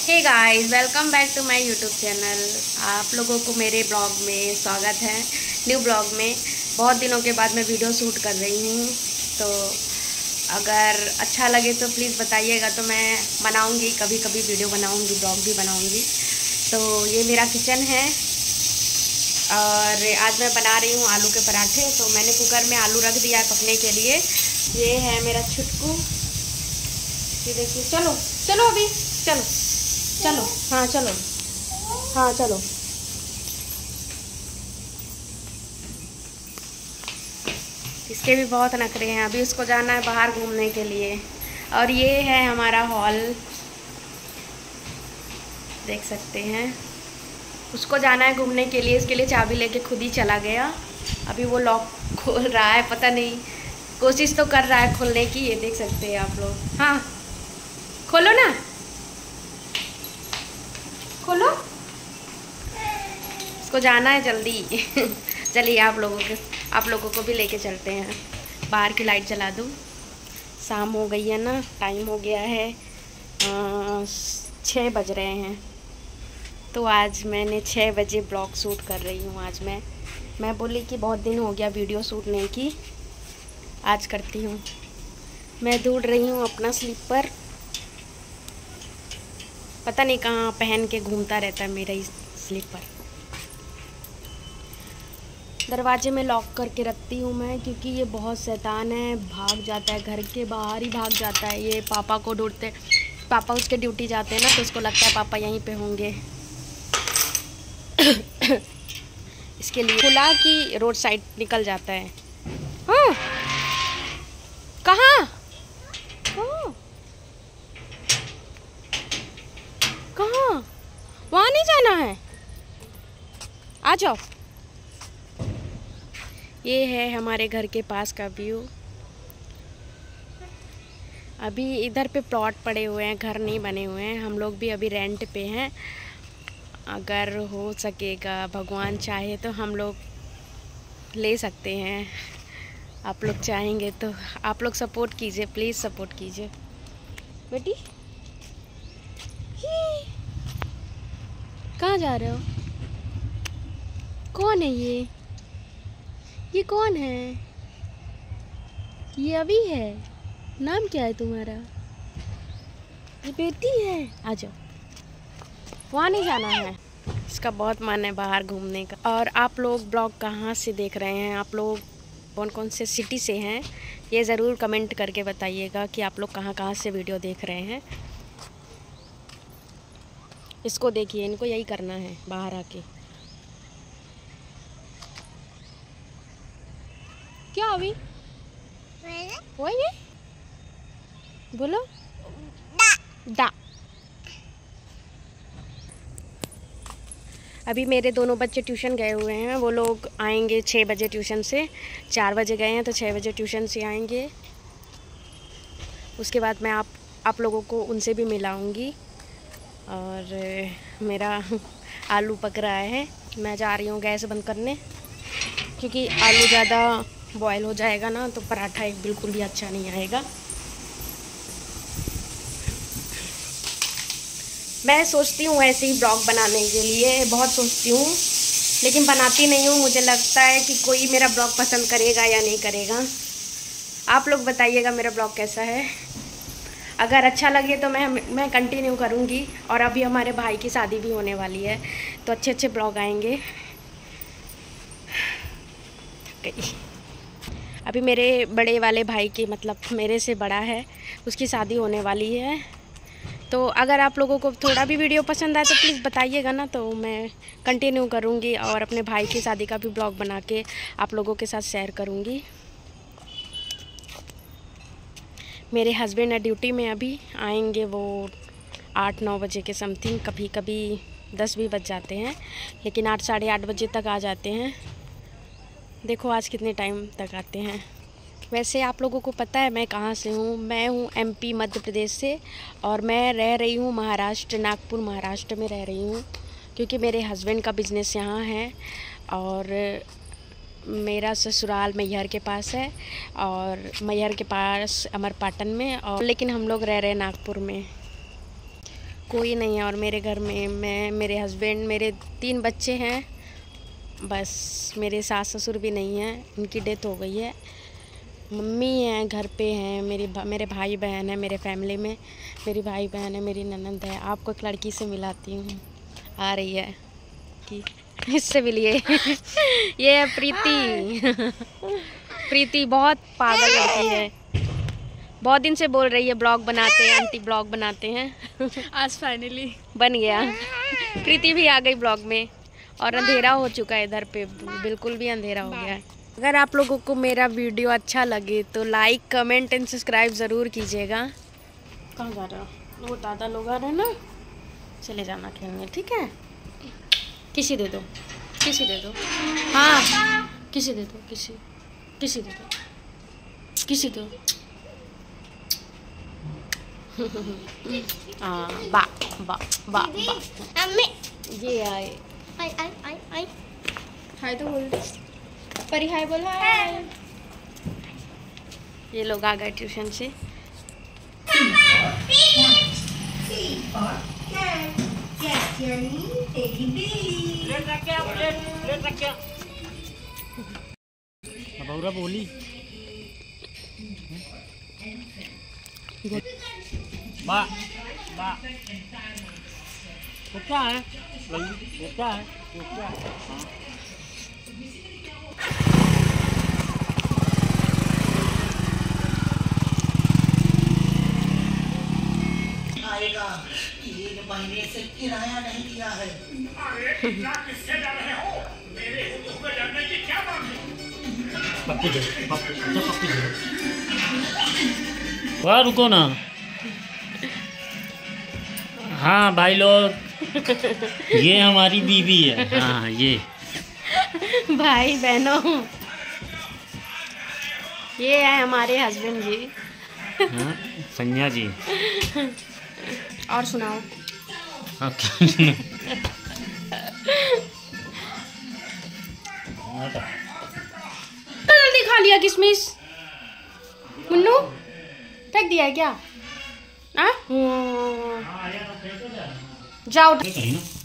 Hey guys, welcome back to my YouTube channel. आप लोगों को मेरे ब्लॉग में स्वागत है। न्यू ब्लॉग में बहुत दिनों के बाद मैं वीडियो शूट कर रही हूँ, तो अगर अच्छा लगे तो प्लीज़ बताइएगा। तो मैं बनाऊँगी, कभी कभी वीडियो बनाऊँगी, ब्लॉग भी बनाऊँगी। तो ये मेरा किचन है और आज मैं बना रही हूँ आलू के पराठे। तो मैंने कुकर में आलू रख दिया है पकने के लिए। ये है मेरा छुटकू, ये देखिए। चलो चलो अभी चलो चलो, हाँ चलो, हाँ चलो। इसके भी बहुत नखरे हैं। अभी उसको जाना है बाहर घूमने के लिए। और ये है हमारा हॉल, देख सकते हैं। उसको जाना है घूमने के लिए, इसके लिए चाबी लेके खुद ही चला गया। अभी वो लॉक खोल रहा है, पता नहीं, कोशिश तो कर रहा है खोलने की। ये देख सकते हैं आप लोग। हाँ खोलो ना, खोलो, इसको जाना है जल्दी। चलिए आप लोगों को भी लेके चलते हैं। बाहर की लाइट जला दूँ, शाम हो गई है ना, टाइम हो गया है 6 बज रहे हैं। तो आज मैंने 6 बजे ब्लॉग शूट कर रही हूँ। आज मैं बोली कि बहुत दिन हो गया वीडियो शूट नहीं की, आज करती हूँ। मैं ढूंढ रही हूँ अपना स्लीपर, पता नहीं कहाँ पहन के घूमता रहता है मेरा ही स्लीपर। दरवाजे में लॉक करके रखती हूँ मैं, क्योंकि ये बहुत शैतान है, भाग जाता है, घर के बाहर ही भाग जाता है। ये पापा को ढूंढते, पापा उसके ड्यूटी जाते हैं ना, तो उसको लगता है पापा यहीं पे होंगे। इसके लिए खुला कि रोड साइड निकल जाता है। हाँ कहाँ कहाँ, वहाँ नहीं जाना है, आ जाओ। ये है हमारे घर के पास का व्यू। अभी इधर पे प्लॉट पड़े हुए हैं, घर नहीं बने हुए हैं। हम लोग भी अभी रेंट पे हैं। अगर हो सकेगा, भगवान चाहे तो हम लोग ले सकते हैं। आप लोग चाहेंगे तो आप लोग सपोर्ट कीजिए, प्लीज़ सपोर्ट कीजिए। बेटी कहाँ जा रहे हो? कौन है ये कौन है? ये अभी है। नाम क्या है तुम्हारा? ये बेटी है। आ जाओ, वहाँ नहीं जाना है। इसका बहुत मन है बाहर घूमने का। और आप लोग ब्लॉग कहाँ से देख रहे हैं? आप लोग कौन कौन से सिटी से हैं, ये ज़रूर कमेंट करके बताइएगा कि आप लोग कहाँ कहाँ से वीडियो देख रहे हैं। इसको देखिए, इनको यही करना है बाहर आके। क्या अभी वही बोलो डा। अभी मेरे दोनों बच्चे ट्यूशन गए हुए हैं। वो लोग आएंगे 6 बजे ट्यूशन से। 4 बजे गए हैं तो 6 बजे ट्यूशन से आएंगे। उसके बाद मैं आप लोगों को उनसे भी मिलाऊंगी। और मेरा आलू पक रहा है, मैं जा रही हूँ गैस बंद करने, क्योंकि आलू ज़्यादा बॉयल हो जाएगा ना तो पराठा एक बिल्कुल भी अच्छा नहीं आएगा। मैं सोचती हूँ ऐसे ही ब्लॉग बनाने के लिए, बहुत सोचती हूँ, लेकिन बनाती नहीं हूँ। मुझे लगता है कि कोई मेरा ब्लॉग पसंद करेगा या नहीं करेगा। आप लोग बताइएगा मेरा ब्लॉग कैसा है। अगर अच्छा लगे तो मैं कंटिन्यू करूँगी। और अभी हमारे भाई की शादी भी होने वाली है, तो अच्छे अच्छे ब्लॉग आएंगे। अभी मेरे बड़े वाले भाई की, मतलब मेरे से बड़ा है, उसकी शादी होने वाली है। तो अगर आप लोगों को थोड़ा भी वीडियो पसंद आए तो प्लीज़ बताइएगा ना, तो मैं कंटिन्यू करूँगी और अपने भाई की शादी का भी ब्लॉग बना के आप लोगों के साथ शेयर करूँगी। मेरे हस्बैंड है ड्यूटी में, अभी आएंगे वो 8-9 बजे के समथिंग। कभी कभी 10 भी बज जाते हैं, लेकिन 8 साढ़े 8 बजे तक आ जाते हैं। देखो आज कितने टाइम तक आते हैं। वैसे आप लोगों को पता है मैं कहाँ से हूँ? मैं हूँ MP मध्य प्रदेश से, और मैं रह रही हूँ महाराष्ट्र, नागपुर महाराष्ट्र में रह रही हूँ, क्योंकि मेरे हस्बैंड का बिज़नेस यहाँ है। और मेरा ससुराल मैहर के पास है, और मैहर के पास अमरपाटन में, और लेकिन हम लोग रह रहे हैं नागपुर में। कोई नहीं है। और मेरे घर में मैं, मेरे हस्बैंड, मेरे 3 बच्चे हैं बस। मेरे सास ससुर भी नहीं हैं, उनकी डेथ हो गई है। मम्मी हैं, घर पे हैं। मेरे भाई बहन है मेरे फैमिली में। मेरी भाई बहन है, मेरी ननंद है। आपको एक लड़की से मिलाती हूँ, आ रही है कि इससे मिलिए। ये है प्रीति। प्रीति बहुत पागल लड़की है, बहुत दिन से बोल रही है ब्लॉग बनाते हैं आंटी, ब्लॉग बनाते हैं। आज फाइनली बन गया। प्रीति भी आ गई ब्लॉग में। और अंधेरा हो चुका है इधर पे, बिल्कुल भी अंधेरा हो गया है। अगर आप लोगों को मेरा वीडियो अच्छा लगे तो लाइक, कमेंट एंड सब्सक्राइब ज़रूर कीजिएगा। कहाँ जा रहे हो? वो दादा लोग आ रहे हैं ना, चले जाना खेलने, ठीक है? किसी दे दो, किसी दे दो। हाँ, किसी दे दो, किसी दे दो, किसी दो। हाँ, बा बा बा बा। ये आए। आई हाय तो बोल दे, परी हाय बोल। हाय। ये लोग आ गए ट्यूशन से। बोली बा बा वो क्या है? वो क्या है? वो क्या है? आएगा, 1 महीने से किराया नहीं दिया है। अरे इतना किससे डर रहे हो? मेरे हुक्म में डरने की क्या बात है? पप्पू दे, पप्पू दे। वाह, रुको ना। हाँ भाई लोग, ये हमारी बीवी है। हाँ, ये भाई बहनों, ये है हमारे हस्बैंड जी। हाँ, संज्ञा जी। और सुनाओ। हाँ, क्या जल्दी खा लिया किशमिश। मुन्नू फेंक दिया है क्या? हाँ, जाओ।